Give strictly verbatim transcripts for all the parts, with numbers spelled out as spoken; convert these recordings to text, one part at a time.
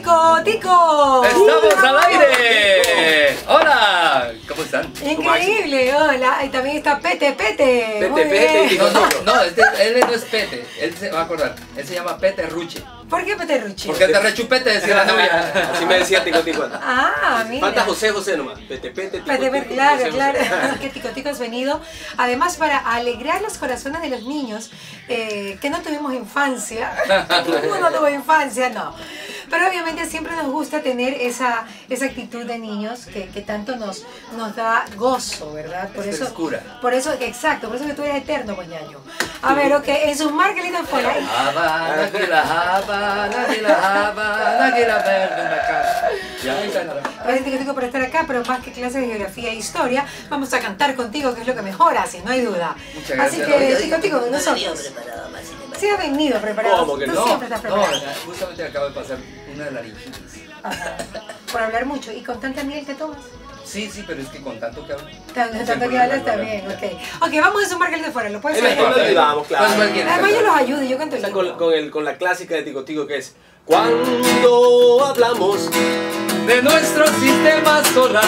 Tico, Tico. ¡Estamos al aire! ¡Hola! ¿Cómo están? Increíble, hola. Y también está Pete, Pete. Pete, Muy Pete. bien. No, no, no, este, él no es Pete, él se va a acordar, él se llama Pete Ruche. ¿Por qué Pete Ruchi? Porque te rechupete, decía la novia. Así me decía Tico Tico. Ah, mira. Falta José José nomás. Pete, pete, tico, Pete, tico, Pete, claro, José, claro. José. Que Tico Tico has venido. Además, para alegrar los corazones de los niños eh, que no tuvimos infancia. Ninguno tuvo infancia, no. Pero obviamente siempre nos gusta tener esa, esa actitud de niños que, que tanto nos, nos da gozo, ¿verdad? Por Es eso, frescura. por eso, exacto, por eso que tú eres eterno, Boñaño. A ver, ok, en sus marcalitos fuera. Habana, que la Habana, que la Habana, que la verde en la casa. Ya, ahí está nada. Gracias, Tico Tico, por estar acá, pero más que clases de geografía e historia, vamos a cantar contigo, que es lo que mejor hace, no hay duda. Muchas Así gracias. que, Oye, Tico Tico, con nosotros. Sí has venido preparado. ¿Cómo que Tú no? siempre estás No, preparado. justamente acabo de pasar una laringitis. Ajá. Por hablar mucho. ¿Y con tanta miel que tomas? Sí, sí, pero es que con tanto que hablo. Tanto, tanto que hablas también, ok. Ok, vamos a sumar que de fuera, ¿lo puedes En hacer? el- en el- ayudamos, claro. Pues cualquiera. Además yo los ayudo, yo canto O sea, el con, himno. con, el, con la clásica de Tico Tico que es cuando hablamos De nuestro sistema solar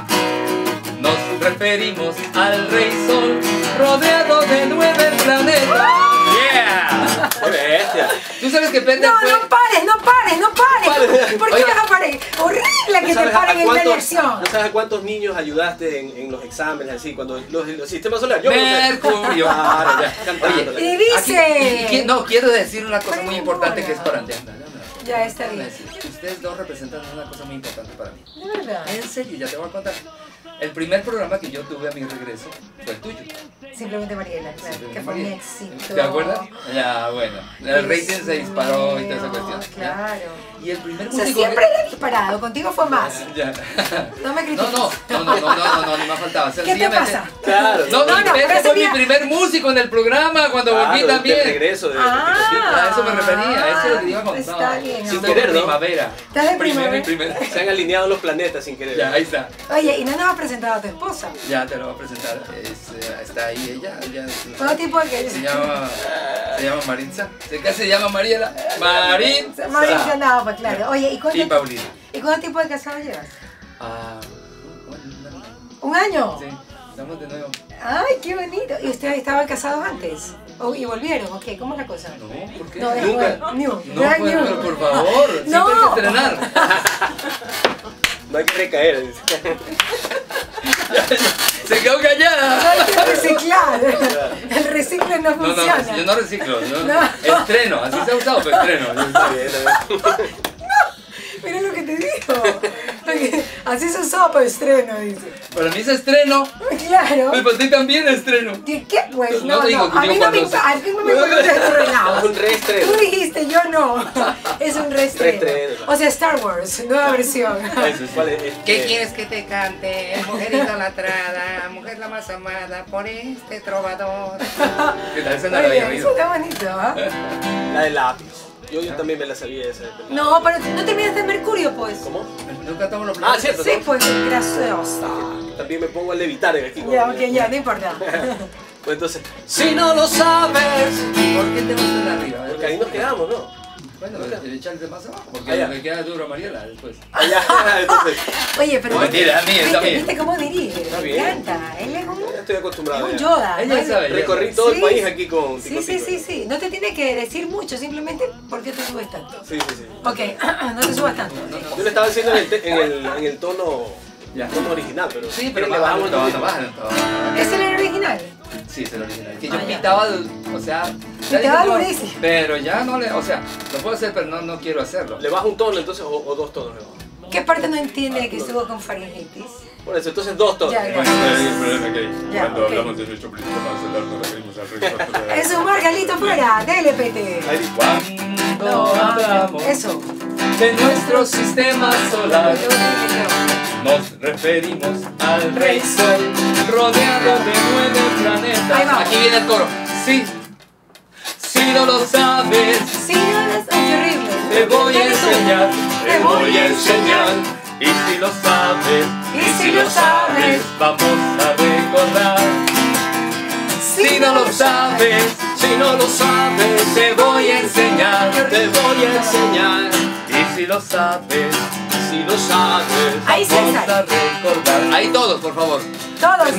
nos referimos al Rey Sol rodeado de nueve planetas. ¡Yeah! ¡Qué bestia! Tú sabes que Pete No, fue... no pares, no pares, no pares. Pares. ¿Por qué Oiga. vas a parar? Horrible que te ¿Sabes paren a en la cuántos- elección. ¿No sabes a cuántos niños ayudaste en, en los exámenes así? Cuando los, los sistemas solares. Yo no sé. Mercurio. Claro, ya, cantando. Oye, Y dice... Aquí- y- y- no, quiero decir una cosa Pero muy no, importante no. que es para ti. Ya está Déjame bien. decir, ustedes dos representan una cosa muy importante para mí. De verdad. En serio, ya te voy a contar. El primer programa que yo tuve a mi regreso fue el tuyo. Simplemente Mariela, claro, Simplemente que fue un Mariela. éxito. ¿Te acuerdas? Ya, bueno. El rating se disparó y toda esa Dios cuestión. mío, ¿ya? Claro. Y el primer O sea, músico siempre que... le he disparado, contigo fue más. Ya. No me No, critiques. no, no, no, no, no, no, ni me faltaba. ¿Qué te Sencillamente- pasa? Claro. No, No, mi no, Pete pero ese fue mi día- primer músico en el programa cuando Claro, volví de también. regreso de, de Ah. Tico Tico. A eso me refería, eso es lo que iba a contar. Está bien, Sí, amor. estoy de Querer, ¿no? primavera. ¿Estás de Primero y primavera? primero. Se han alineado los planetas sin querer. Ya, ahí está. Oye, y no nos has presentado a tu esposa. Ya te lo voy a presentar. Es, eh, está ahí ella. ella es- ¿Cuánto tiempo de que se llama, se llama Maritza. ¿Qué se llama Mariela? Maritza. Mauricio, no, pues claro. Oye, ¿y Y cuánto, Paulina. ¿y cuánto tiempo de casado llevas? Ah, bueno, no, no. ¿Un año? Sí, estamos de nuevo. Ay, qué bonito. ¿Y ustedes estaban casados antes? ¿O- ¿Y volvieron? Ok, ¿cómo es la cosa? No, ¿por qué? No, es Nunca. nuevo. New. No, Brand pues, new. pero por favor, siempre No. hay que estrenar. No hay que recaer. Dice. Se quedó No callada. hay que reciclar. El recicle no No, no, funciona. yo no reciclo. Yo No. Estreno, así se ha usado, pero estreno. Está bien, está bien. Mira lo que te digo. Porque así se usaba para estreno, dice. Para mí es estreno. Claro. Pues para ti también es estreno. ¿Qué, qué pues? No No, te digo, no. A digo mí no me cuando se- importa. A mí no me importa tu relajo. Un reestreno. Tú dijiste, yo no. Es un reestreno. Reestreno. O sea, Star Wars, nueva versión. Eso es, ¿cuál es? ¿Qué Eh, quieres que te cante? Mujer idolatrada, mujer la más amada por este trovador. ¿Qué tal? Esa no la Muy había bien, eso oído. está bonito, ¿ah? La de lápiz. Yo, yo también me la sabía esa. No, pero no terminas de Mercurio, pues. ¿Cómo? Nunca estamos los Ah, cierto. Sí, ¿no? pues, graciosa. También me pongo a levitar aquí. con- Ya, ok, ya, no importa. Pues entonces, si no lo sabes. ¿Por qué te vas de arriba? Porque ahí nos quedamos, ¿no? Bueno, echarle más abajo, porque Allá. lo que queda duro a Mariela después. Allá, entonces. Oye, pero. No, mentira, a mí, ¿viste, está bien. ¿Viste cómo dirige? Está Me bien. encanta. Él es un, Ya estoy acostumbrado. es un ya. Yoda. Ella ¿no? sabe. Recorrí todo Sí. el país aquí con Sí, Tico sí, Tico. sí, sí. No te tiene que decir mucho, simplemente ¿por qué te subes tanto? Sí, sí, sí. Ok, no te subas tanto. Yo le estaba diciendo en el, te- en el, en el tono, Ya. tono original, pero Sí, pero le bajamos bajamos todo, un poquito. bajamos todo. ¿Es el original? Sí, es el original. Que yo Ah, ya. pintaba, o sea, ya Pintaba dije, no, durísimo. pero ya no le, o sea, lo puedo hacer, pero no, no quiero hacerlo. Le bajo un tono entonces o, o dos tonos le bajo. ¿Qué parte no entiende que estuvo con faringitis? Por eso, entonces dos tonos. Ya, Bueno, gracias. el problema que Ya, cuando ok. hablamos de nuestro principio solar nos referimos al rey. Es un margalito fuera, dele pete. Ahí. Cuando hablamos Eso. de nuestro sistema solar, nos referimos al Rey Sol, rodeado de nueve planetas. Ahí vamos. Aquí viene el coro. Sí, si no lo sabes, Sí, no, es ay, qué horrible. te voy a Dale tú. enseñar, te voy a enseñar. Y si lo sabes, Y si lo sabes, vamos a recordar. Si no lo sabes, Si no lo sabes, te voy a enseñar, te voy a enseñar. Y Y si lo sabes, Si lo sabes. Ahí sí vamos está. a recordar. Ahí todos, por favor. Todos.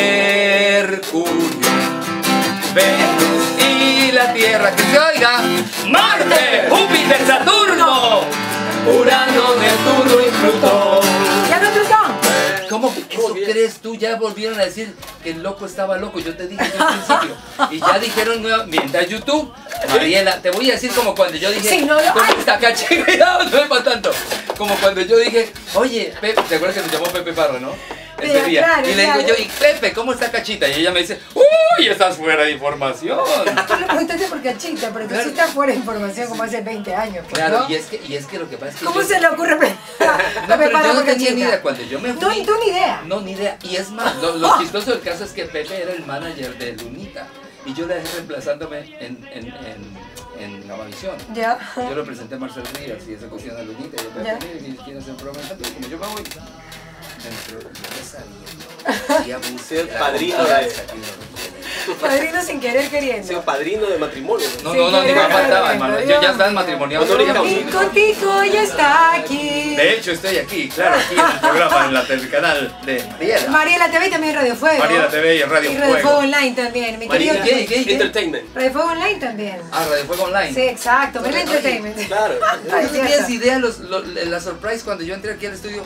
Mercurio, Venus y la Tierra. Que se oiga. Marte, Júpiter, Saturno, Urano, Neptuno y Plutón. ¿Ya no, Plutón? ¿Cómo eso crees tú? Ya volvieron a decir que el loco estaba loco. Yo te dije desde el principio. Y ya dijeron nueva. Mientras YouTube, Mariela, te voy a decir como cuando yo dije. Sí, no, no, ¿Cómo ay. está cachita? Cuidado, no es para tanto. Como cuando yo dije, oye, Pepe, ¿te acuerdas que me llamó Pepe Parra, no? Ese Mira, día. claro, y le digo claro. yo, y Pepe, ¿cómo está cachita? Y ella me dice, uy, estás fuera de información. Tú le preguntaste por cachita, pero tú Claro. sí estás fuera de información como hace veinte años. Pues, Claro, ¿no? y es que, y es que lo que pasa es que. ¿Cómo yo- se le ocurre? No, pero yo no tenía ni idea. Cuando yo me No, fui. tú ni idea. No, ni idea. Y es más, lo, lo chistoso del caso es que Pepe era el manager de Lunita. Y yo la dejé reemplazándome en, en, en, en Gamavisión. Ya. Yo lo presenté a Marcel Rivas y esa cuestión de Lunita. Y yo, Ya. Pepe, mire, ¿quién hace un programa? Y como yo me voy. Dentro, yo ya sabía. Y a Ser padrino de- Padrino sin querer He queriendo. sido padrino de matrimonio. No, Sí, no, no, ni quería me faltaba, ver, hermano. Dios Yo ya estaba mío. matrimoniado. Honorífico. Y contigo ya está aquí. De hecho, estoy aquí, claro, aquí en el programa, en la, el canal de Mariela. Mariela T V y también Radio Fuego. Mariela T V y Radio Y Radio Fuego Fuego. Online también. Mi Marina querido. ¿Qué, qué, qué? Entertainment. Radio Fuego Online también. Ah, Radio Fuego Online. Sí, exacto. Ven Oye, Entertainment. Claro. Ay, No tenías cierto. idea los, lo- la surprise cuando yo entré aquí al estudio.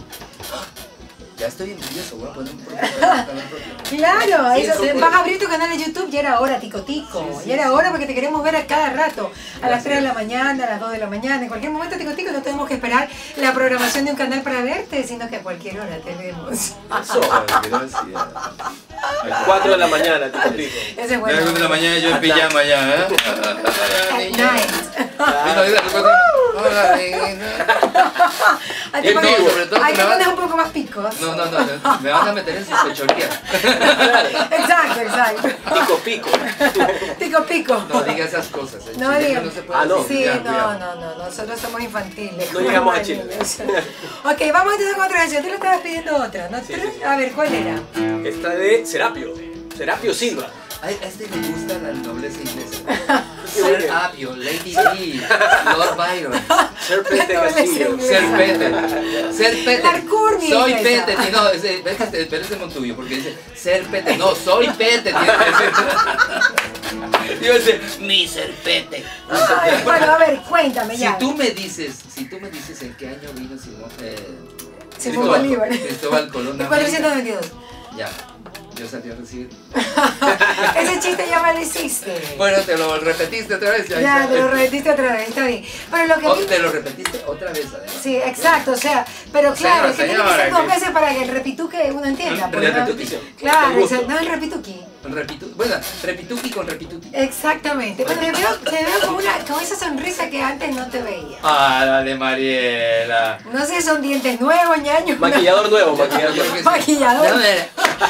Ya estoy envidioso, voy a poner un propio canal propio. Claro, Sí, eso, sí, vas sí. a abrir tu canal de YouTube, ya era hora, tico tico. Sí, sí, ya era sí. hora porque te queremos ver a cada rato. A las Gracias. tres de la mañana, a las dos de la mañana, en cualquier momento, tico tico, no tenemos que esperar la programación de un canal para verte, sino que a cualquier hora te vemos. Eso. Gracias. cuatro de la mañana, tipo pico. Ese es Ya bueno. a las de la mañana yo en pijama ya, ¿eh? At night. Mira, mira, recuerda. Hola, nena. A ti En pones- vivo. Sobre todo ahí que te me van- pones un poco más picos. No, no, no, me van a meter en sus fechorías. Exacto, exacto. Pico, pico. Pico pico. No diga esas cosas. el No chileno diga. no se puede Ah, no. decir, Sí, ya, no, cuidado. no, no, nosotros somos infantiles. No llegamos a Chile. niños. Ok, vamos entonces con otra canción. Tú le estabas pidiendo otra, ¿no? Sí, Tres- sí, sí. A ver, ¿cuál era? Esta de Serapio. Serapio Silva. A este le gusta la nobleza inglesa. Qué Ser bueno. Apio, Lady D, Lord Byron, Ser Pete La Castillo. nobleza Ser Peter, Ser Peter, La alcurnia soy inglesa. Peter, y no, es, es, es, es, pero es de Montuyo, porque dice, ser Peter, no, soy Peter, tiene que decir. Yo dice, mi ser Peter. Ay, bueno, a ver, cuéntame Si ya. tú me dices, si tú me dices en qué año vino Simón, eh, Simón Cristóbal- Bolívar. Cristóbal Colón, En cuatrocientos veintidós. ya, yo salí a recibir. Ese chiste ya me lo hiciste. Bueno, te lo repetiste otra vez. Ya, Ya, está. te lo repetiste otra vez, está bien. Pero lo que O vi- te lo repetiste otra vez, además. Sí, exacto, o sea, pero claro, Señora, es que tiene que ser señora, dos que- veces para que el repituque uno entienda. El pues, ¿no? repituqui, sí. Claro, Con gusto. o sea, no el repituqui. Repitu, bueno, repituki con repituki. Exactamente. Bueno, te veo, te veo con, una, con esa sonrisa que antes no te veía. Ah, dale, Mariela. No sé, son dientes nuevos, ñaño. Maquillador nuevo, Yo maquillador creo nuevo. que sí. Maquillador. No, eh.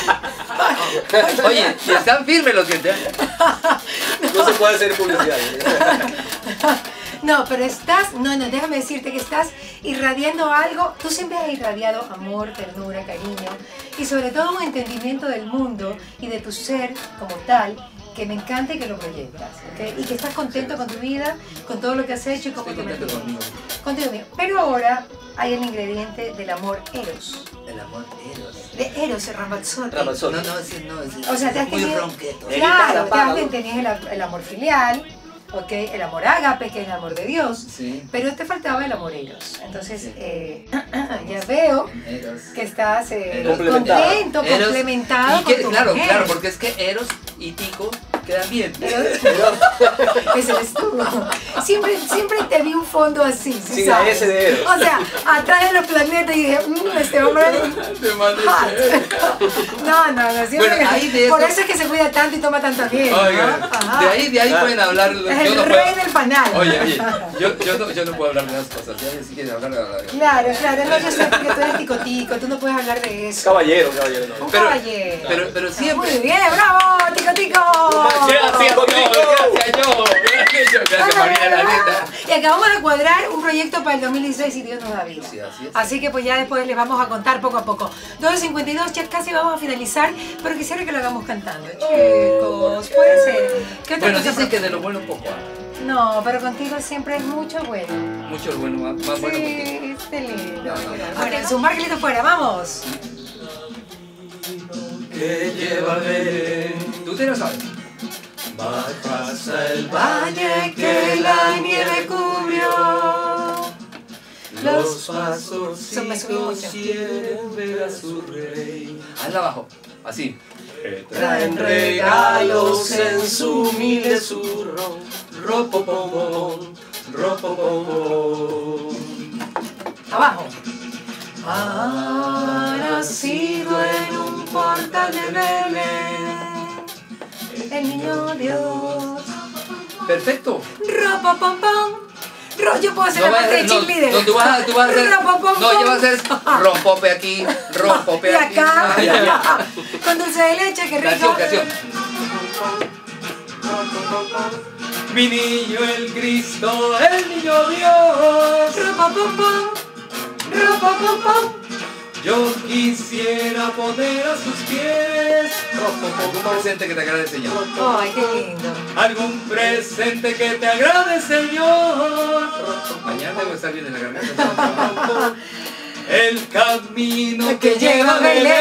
Oye, y están firmes los dientes. No se puede hacer publicidad. No, pero estás, no, no, déjame decirte que estás irradiando algo. Tú siempre has irradiado amor, ternura, cariño y sobre todo un entendimiento del mundo y de tu ser como tal, que me encanta y que lo proyectas, ¿ok? Y que estás contento con tu vida, con todo lo que has hecho y cómo Estoy te contento mantienes. conmigo. Contigo mío. Pero ahora hay el ingrediente del amor eros. El amor eros. De eros, el ramazzotti. Ramazzotti. No, no, ese no, ese O sea, te has es muy tenido... ronqueto. Eh, Claro, te Apágalo. has- tenías el, el amor filial, ¿ok? El amor ágape, que es el amor de Dios. Sí, Pero te faltaba el amor eros. Entonces, Sí. eh, ya veo eros. que estás eh, Eros. contento, Eros. complementado Y que- con tu claro, mujer. claro, porque es que eros y tico quedan bien. Eros- Ese eres tú. Siempre, siempre te vi un fondo así, ¿sí Sin la sabes? S de Eros. O sea, atrás de los planetas y dije, mmm, este hombre... Te mandé hot. No, no, no. Siempre Bueno, ahí de por eso- eso es que se cuida tanto y toma tanta miel. ¿no? Oiga, Ajá. de ahí, de ahí Ah. pueden hablar. Es yo el no rey puedo- del panal. Oye, oye, yo, yo, no, yo no puedo hablar de esas cosas. Ya si quieres hablar, hablar. Claro, claro, no, yo sé porque tú eres ticotico, tú no puedes hablar de eso. Caballero, caballero. No. Un Pero- caballero. Pero, pero siempre. Muy bien, bravo, ticotico. Gracias, yo, gracias yo, gracias yo, gracias María, la neta. Y acabamos de cuadrar un proyecto para el dos mil dieciséis si Dios nos da vida. Sí, así es. Así que pues ya después les vamos a contar poco a poco. dos cincuenta y dos, ya casi vamos a finalizar, pero quisiera que lo hagamos cantando. Chicos, puede ser. ¿Qué otra Bueno, cosa dicen que proponen? de lo bueno poco. ¿ah? No, pero contigo siempre es mucho bueno. Mucho bueno, más, más bueno contigo. Sí, este lindo. No, no, no. Ahora, su marquelito fuera, vamos. Que lleva a Belén, Tú te lo sabes. pasa el Valle que la nieve cubrió. los pasos Eso me subió mucho. quieren ver a su rey. Hazla abajo, así. Traen regalos en su humilde zurro, ropopopom, ropopopom. Abajo. Ha nacido en un portal de Belén el niño Dios. Perfecto. Ropopopom. Ro, yo puedo hacer la vas a parte de hacer- no, cheerleader. no, tú vas a, tú vas a hacer, Ropopopom. no, yo vas a hacer rompope aquí, rompope Y aquí. acá, Ay, ay, ay. con dulce de leche, qué rico. Canción, canción. Mi niño el Cristo, el niño Dios. Ropopopom. Ropopopom. Yo quisiera poner a sus pies algún presente que te agrade, Señor. Ay, qué lindo. Algún presente que te agrade, Señor. Mañana voy a estar bien en la garganta. El camino que lleva a Belén.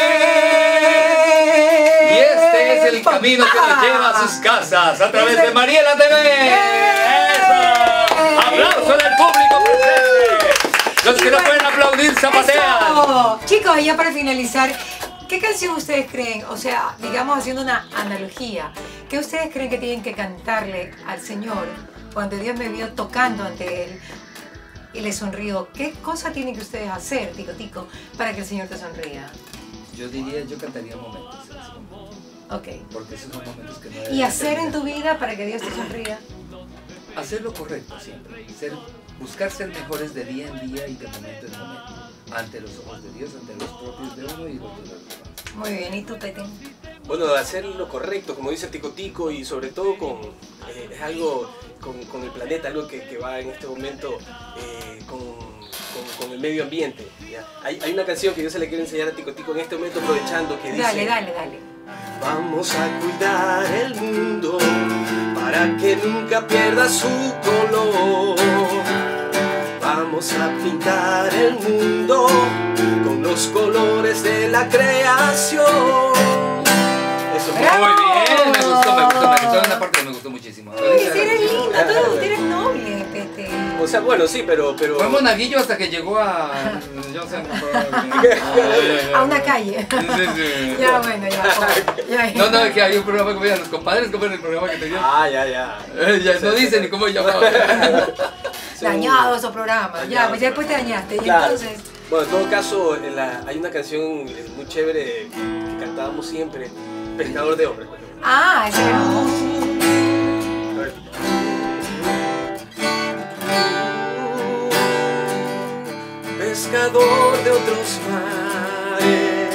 Y este es el camino que nos lleva a sus casas a través de Mariela T V. ¡Eso! ¡Aplauso del público presente! Los que no pueden aplaudir zapatean. Eso. Chicos, ya para finalizar, ¿qué canción ustedes creen? O sea, digamos haciendo una analogía, ¿qué ustedes creen que tienen que cantarle al Señor cuando Dios me vio tocando ante Él y le sonrió? ¿Qué cosa tienen que ustedes hacer, Tico Tico, para que el Señor te sonría? Yo diría, yo cantaría momentos en ese momento, Ok. porque esos son momentos que no ¿Y deberían hacer en terminar. tu vida para que Dios te sonría? Hacer lo correcto siempre, ser, buscar ser mejores de día en día y de momento en momento, ante los ojos de Dios, ante los propios de uno y los de los demás. Muy bien, ¿y tú, Petín? Bueno, hacer lo correcto, como dice Tico Tico, y sobre todo con eh, es algo con, con el planeta, algo que, que va en este momento eh, con, con, con el medio ambiente. ¿ya? Hay, hay una canción que yo se le quiero enseñar a Tico Tico en este momento, aprovechando, que dice: Dale, dale, dale. vamos a cuidar el mundo para que nunca pierda su color. Vamos a pintar el mundo con los colores de la creación. Eso fue. ¡Bravo! Muy bien, me gustó, me gustó, me gustó, una parte que me gustó muchísimo. Uy, si eres lindo, tú, eres noble, Pete. O sea, bueno, sí, pero... pero... Fue monaguillo hasta que llegó a... Yo sé, A una calle. Sí, sí. Ya, bueno, ya. oh, ya, ya. No, no, es que había un programa que veían los compadres, como en el programa que tenían. Ah, ya, ya. Eh, ya no dicen ni cómo llamaba. Dañado esos programas. Ya, Dañado. pues ya después te dañaste. Y Claro. entonces. Bueno, en todo caso, en la- hay una canción eh, muy chévere que cantábamos siempre, Pescador de Hombres, por ejemplo. Ah, ese era hermoso. A ver. Pescador de otros mares,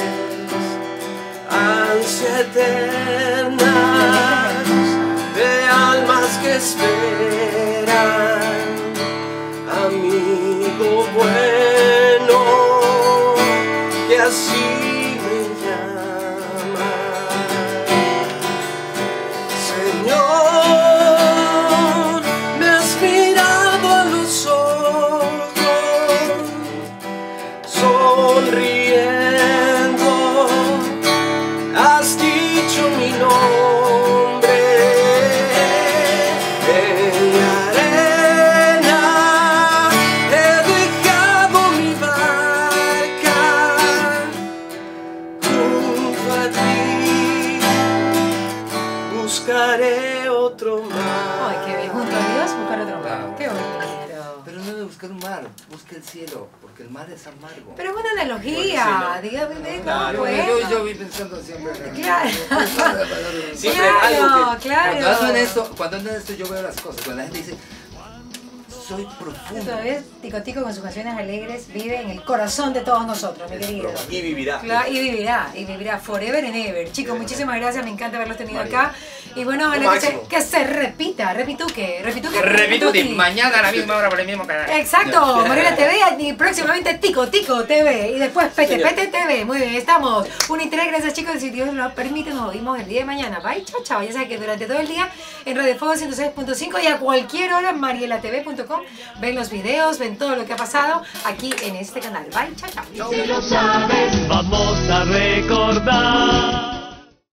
ansia eterna de almas que esperan, amigo bueno, que así me llama. Señor, me has mirado a los ojos, sonriendo, has dicho mi nombre. En la arena he dejado mi barca, junto a ti buscaré otro mar. Ay, qué bien. Junto a Dios, buscar otro mar. Claro. Qué bonito. Pero no debe buscar un mar, busca el cielo, porque el mar es amargo. Pero es una analogía. Bueno, sí, Dígame, no, Claro. bueno. Yo, yo vi pensando siempre en Claro. Siempre hay algo Claro, que- claro. Cuando ando en esto, cuando ando en esto yo veo las cosas, cuando la gente dice, soy profundo. Todavía Tico Tico con sus canciones alegres vive en el corazón de todos nosotros, mi querido. Y vivirá. Claro, y vivirá, y vivirá forever and ever. Chicos, muchísimas gracias, me encanta haberlos tenido María. acá. Y bueno, Lo ojalá que se, máximo. que se repita, repituque, repituque. Repito, repituti. mañana a la misma hora por el mismo canal. Exacto, Mariela T V y próximamente Tico Tico T V y después Pete Señor. Pete T V. Muy bien, estamos. Una y tres, gracias chicos, si Dios lo permite nos vemos el día de mañana. Bye, chao, chao. Ya saben que durante todo el día en Radio Fuego ciento seis punto cinco y a cualquier hora en mariela t v punto com. Ven los videos, ven todo lo que ha pasado aquí en este canal. Bye, chao, chao. Si lo sabes, vamos a recordar.